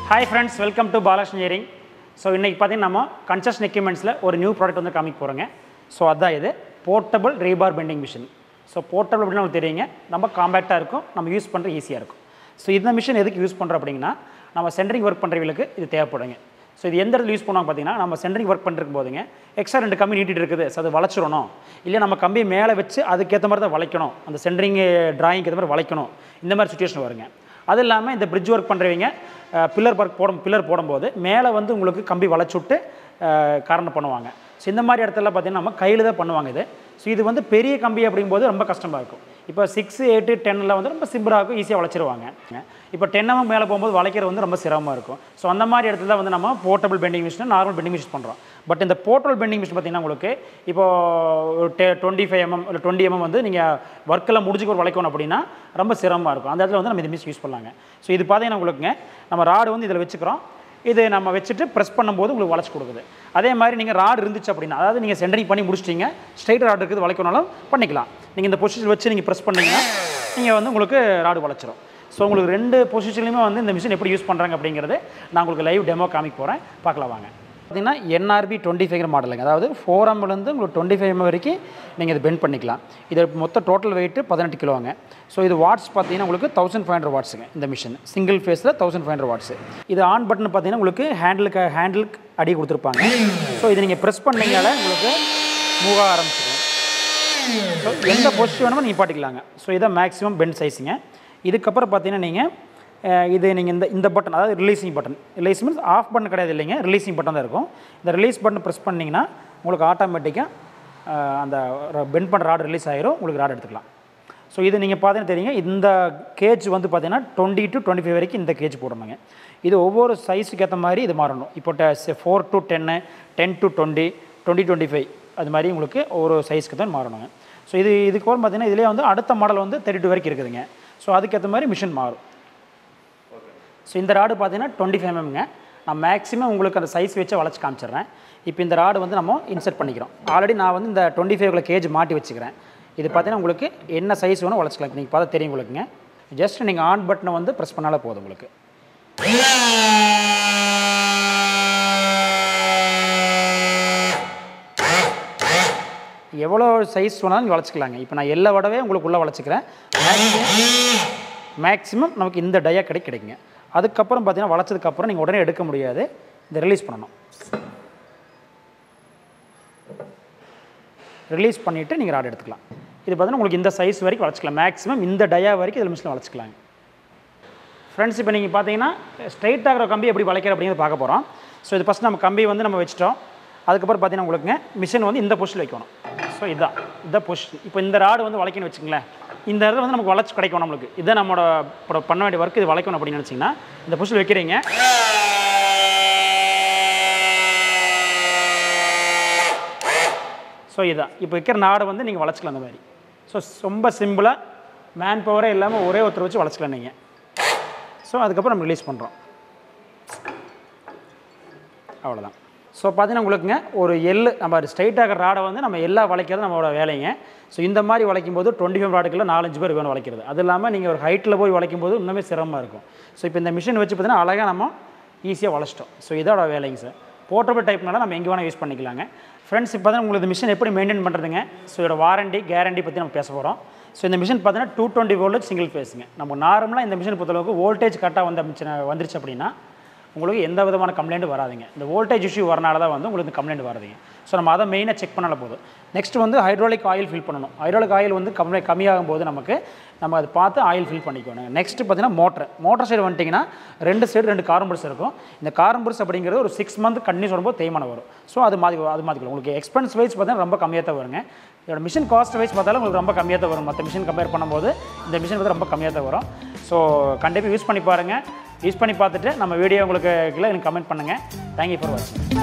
Hi friends, welcome to Balakrishna Engineering. So இன்னைக்கு பாத்தீங்கன்னா நம்ம கன்ஸ்ட்ரக்ஷன் எக்யூப்மெண்ட்ஸ்ல ஒரு நியூ ப்ராடக்ட் வந்து காமிக்க போறோங்க. சோ அதான் இது portable rebar bending machine. So portable அப்படினா உங்களுக்கு தெரியுங்க, நம்ம காம்பாக்ட்டா இருக்கும், நம்ம யூஸ் பண்ற ஈஸியா இருக்கும். சோ இந்த மிஷின் எதுக்கு யூஸ் பண்றோம் அப்படினா நம்ம சென்டரிங் வர்க் பண்றவங்களுக்கு இது தேவைப்படுங்க. ஸோ இது எந்த இடத்துல யூஸ் பண்ணுவாங்க பார்த்தீங்கன்னா, நம்ம சென்டரிங் ஒர்க் பண்ணிருக்கும் போதுங்க எக்ஸ்ட்ரா 2 கம்பி நீட்டிட்டு இருக்குது, ஸோ அது வளைச்சிடணும், இல்லை நம்ம கம்பி மேலே வச்சு அதுக்கேற்ற மாதிரி தான் வளைக்கணும், அந்த சென்டரிங் டிராயிங்க்கு ஏற்ற மாதிரி வளைக்கணும், இந்த மாதிரி சுச்சுவேஷன் வருங்க. அது இல்லாமல் இந்த பிரிட்ஜ் ஒர்க் பண்ணுறவங்க பில்லர் போடும்போது மேலே வந்து உங்களுக்கு கம்பி வளைச்சி விட்டு காரணம் பண்ணுவாங்க. ஸோ இந்த மாதிரி இடத்துல பார்த்தீங்கன்னா நம்ம கையில் தான் பண்ணுவாங்க இது. ஸோ இது வந்து பெரிய கம்பி அப்படிங்கும்போது ரொம்ப கஷ்டமாக இருக்கும். இப்போ 6, 8, 10 வந்து ரொம்ப சிம்பிளாக இருக்கும், ஈஸியாக வளைச்சிருவாங்க. இப்போ 10 மேலே போகும்போது வளைக்கிறது வந்து ரொம்ப சிரமமாக இருக்கும். ஸோ அந்த மாதிரி இடத்துல வந்து நம்ம portable bending machine, normal bending machine பண்ணுறோம். பட் இந்த போர்ட்டபிள் பெண்டிங் மிஷின் பார்த்தீங்கன்னா உங்களுக்கு இப்போ 25 mm இல்லை 20 mm வந்து நீங்கள் ஒர்க்கெல்லாம் முடிஞ்சுக்கு ஒரு வளைக்கணும் அப்படின்னா ரொம்ப சிரமமாக இருக்கும். அந்த இடத்துல வந்து நம்ம இந்த மிஷின் யூஸ் பண்ணலாங்க. ஸோ இது பார்த்தீங்கன்னா உங்களுக்குங்க நம்ம ராடு வந்து இதில் வச்சுக்கிறோம், இது நம்ம வச்சுட்டு ப்ரெஸ் பண்ணும்போது உங்களுக்கு வளைச்சி கொடுக்குது. அதே மாதிரி நீங்கள் ராடு இருந்துச்சு அப்படின்னா, அதாவது நீங்கள் சென்டரிங் பண்ணி முடிச்சிட்டிங்க, ஸ்ட்ரைட் ராடு இருக்குது வளைக்கணும்னாலும் பண்ணிக்கலாம். நீங்கள் இந்த பொசிஷன் வச்சு நீங்கள் ப்ரெஸ் பண்ணிங்கன்னா நீங்கள் வந்து உங்களுக்கு ராடு வளைச்சிரும். ஸோ உங்களுக்கு 2 பொசிஷன்லையுமே வந்து இந்த மிஷின் எப்படி யூஸ் பண்ணுறாங்க அப்படிங்கிறது நான் உங்களுக்கு லைவ் டெமோ காமிக்க போகிறேன், பார்க்கலாம் வாங்க. பார்த்தீங்கன்னா NRB 25 மாடலுங்க, அதாவது 4Mலேருந்து உங்களுக்கு 25 mm வரைக்கும் நீங்கள் இது பெண்ட் பண்ணிக்கலாம். இது மொத்த டோட்டல் வெயிட்டு 18 கிலோங்க. ஸோ இது வாட்ஸ் பார்த்தீங்கன்னா உங்களுக்கு 1500 வாட்ஸுங்க இந்த மிஷின், சிங்கிள் ஃபேஸில் 1500 வாட்ஸு. இது ஆன் பட்டன் பார்த்தீங்கன்னா உங்களுக்கு ஹேண்டிலுக்கு அடி கொடுத்துருப்பாங்க. ஸோ இது நீங்கள் ப்ரெஸ் பண்ணிங்கனால உங்களுக்கு மூவ் ஆரம்பிச்சிடும். ஸோ எந்த பொசிஷன் வேணுமோ நீங்கள் பாட்டிக்கலாங்க. ஸோ இதான் மேக்ஸிமம் பெண்ட் சைஸுங்க. இதுக்கப்புறம் பார்த்தீங்கன்னா நீங்கள் நீங்கள் இந்த பட்டன், அதாவது releasing button, release means off button கிடையாது இல்லைங்க, ரிலீஸிங் பட்டன் தான் இருக்கும். இந்த ரிலீஸ் பட்டன் ப்ரெஸ் பண்ணிங்கன்னா உங்களுக்கு ஆட்டோமேட்டிக்காக அந்த பெண்ட் பண்ணுற ராடு ரிலீஸ் ஆகிரும், உங்களுக்கு ராடு எடுத்துக்கலாம். ஸோ இது நீங்கள் பார்த்தீங்கன்னா தெரியுங்க, இந்த கேஜ் வந்து பார்த்தீங்கன்னா 20 to 25 வரைக்கும் இந்த கேஜ் போடணுங்க. இது ஒவ்வொரு சைஸுக்கு ஏற்ற மாதிரி இது மாறணும். இப்போ 4 to 10, 10 to 20, 20 to 25 அது மாதிரி உங்களுக்கு ஒவ்வொரு சைஸ்க்கு தான் மாறணுங்க. ஸோ இதுக்கு பார்த்தீங்கன்னா இதிலே வந்து அடுத்த மாடல் வந்து 32 வரைக்கும் இருக்குதுங்க. ஸோ அதுக்கேற்ற மாதிரி மிஷின் மாறும். ஸோ இந்த ராடு பார்த்தீங்கன்னா 25 mmங்க. நான் மேக்ஸிமம் உங்களுக்கு அந்த சைஸ் வச்சு வளைச்சி காமிச்சிடுறேன். இப்போ இந்த ராடு வந்து நம்ம இன்சர்ட் பண்ணிக்கிறோம். ஆல்ரெடி நான் வந்து இந்த 25 கேஜ் மாட்டி வச்சுக்கிறேன். இது பார்த்தீங்கன்னா உங்களுக்கு என்ன சைஸ் வேணும் வளைச்சிக்கலாம். இப்போ நீங்கள் பார்த்தா தெரியும் உங்களுக்குங்க. ஜஸ்ட் நீங்கள் ஆன் பட்டனை வந்து ப்ரெஸ் பண்ணாலே போதும் உங்களுக்கு. எவ்வளோ சைஸ் வேணாலும் நீங்கள் வளைச்சிக்கலாங்க. இப்போ நான் எல்லா வடவே உங்களுக்கு உள்ளே வளைச்சிக்கிறேன். மேக்ஸிமம் நமக்கு இந்த டயா கிடைக்குங்க. அதுக்கப்புறம் பார்த்தீங்கன்னா வளைச்சதுக்கப்புறம் நீங்கள் உடனே எடுக்க முடியாது, இதை ரிலீஸ் பண்ணணும். ரிலீஸ் பண்ணிவிட்டு நீங்கள் ராடு எடுத்துக்கலாம். இது பார்த்தீங்கன்னா உங்களுக்கு இந்த சைஸ் வரைக்கும் வளைச்சிக்கலாம். மேக்ஸிமம் இந்த டயா வரைக்கும் இதில் மிஷினில் வளைச்சிக்கலாங்க. ஃப்ரெண்ட்ஸ், இப்போ நீங்கள் பார்த்தீங்கன்னா ஸ்ட்ரைட் ஆகிற கம்பி எப்படி வளைக்கிற அப்படிங்கிறத பார்க்க போகிறோம். ஸோ இது ஃபஸ்ட் நம்ம கம்பி வந்து நம்ம வச்சிட்டோம். அதுக்கப்புறம் பார்த்தீங்கன்னா உங்களுக்குங்க மிஷின் வந்து இந்த பொசிஷனில் வைக்கணும். ஸோ இதான் பொசிஷன். இப்போ இந்த ராடு வந்து வளைக்கணும்னு வச்சுங்களேன், இந்த இடத்துல வந்து நமக்கு வளைச்சி கிடைக்கும் நம்மளுக்கு. இதை நம்மளோட பண்ண வேண்டிய ஒர்க், இது வளைக்கணும் அப்படின்னு நினச்சிங்கன்னா இந்த பொசிஷன் வைக்கிறீங்க. ஸோ இதான் இப்போ வைக்கிற நாடை வந்து நீங்கள் வளைச்சிக்கலாம் அந்த மாதிரி. ஸோ ரொம்ப சிம்பிளாக மேன் பவரே இல்லாமல் ஒரே ஒருத்தர் வச்சு வளைச்சிக்கலாம் நீங்கள். ஸோ அதுக்கப்புறம் நம்ம ரிலீஸ் பண்ணுறோம், அவ்வளோதான். ஸோ பார்த்தீங்கன்னா உங்களுக்குங்க ஒரு நம்ம ஸ்ட்ரைட் ஆகிற ராடை வந்து நம்ம எல்லா வளைக்கிறது நம்மளோட வேலைங்க. ஸோ இந்த மாதிரி வளைக்கும் போது 25 ராடுக்குள்ள 4-5 பேர் வேணும் வளைக்கிறது. அது இல்லாமல் நீங்கள் ஒரு ஹைட்டில் போய் வளைக்கும் போது இன்னுமே சிரமமாக இருக்கும். ஸோ இப்போ இந்த மிஷின் வச்சு பார்த்தீங்கன்னா அழகாக நம்ம ஈஸியாக வளைச்சிட்டோம். ஸோ இதோட வேலைங்க சார். போர்ட்டபிள் டைப்னால நம்ம எங்கே வேணால் யூஸ் பண்ணிக்கலாங்க. ஃப்ரெண்ட்ஸ், இப்போ தான் உங்களுக்கு மிஷின் எப்படி மெயின்டைன் பண்ணுறதுங்க, ஸோ இதோட வாரண்டி கேரண்டி பற்றி நம்ம பேச போகிறோம். ஸோ இந்த மிஷின் பார்த்தீங்கன்னா 220 வோல்ட் சிங்கிள் ஃபேஸுங்க. நம்ம நார்மலாக இந்த மிஷின் பொறுத்தளவுக்கு வோல்டேஜ் கரெக்டாக வந்துருச்சு அப்படின்னா உங்களுக்கு எந்த விதமான கம்ப்ளைண்ட் வராதுங்க. இந்த வோல்டேஜ் இஷ்யூ வரனால தான் வந்து உங்களுக்கு கம்ப்ளைண்ட் வருதுங்க. ஸோ நம்ம அதை மெயினாக செக் பண்ணால போதும். நெக்ஸ்ட் வந்து ஹைட்ராலிக் ஆயில் ஃபில் பண்ணணும். ஹைட்ராலிக் ஆயில் வந்து கம்மியாகும் போது நம்ம அதை பார்த்து ஆயில் ஃபில் பண்ணிக்கணும். நெக்ஸ்ட்டு பார்த்தீங்கன்னா மோட்டர் சைடு வந்துட்டிங்கன்னா 2 சைடு 2 கார்பர்ஸ் இருக்கும். இந்த கார்பர்ஸ் அப்படிங்கிறது ஒரு 6 மந்த் கண்டினியூஸ் வரும்போது தேய்மானம் வரும். ஸோ அது மாதிரிக்கலாம். உங்களுக்கு எக்ஸ்பென்ஸ் வைஸ் பார்த்தீங்கன்னா ரொம்ப கம்மியாக தான் வருங்க. இதோட மிஷின் காஸ்ட் வைஸ் பார்த்தாலும் உங்களுக்கு ரொம்ப கம்மியாக தான் வரும். மற்ற மிஷின் கம்பேர் பண்ணும்போது இந்த மிஷின் வந்து ரொம்ப கம்மியாக தான் வரும். ஸோ கண்டிப்பாக யூஸ் பண்ணி பாருங்கள். யூஸ் பண்ணி பார்த்துட்டு நம்ம வீடியோ உங்களுக்கு கீழே எனக்கு கமெண்ட் பண்ணுங்கள். தேங்க்யூ ஃபார் வாட்சிங்.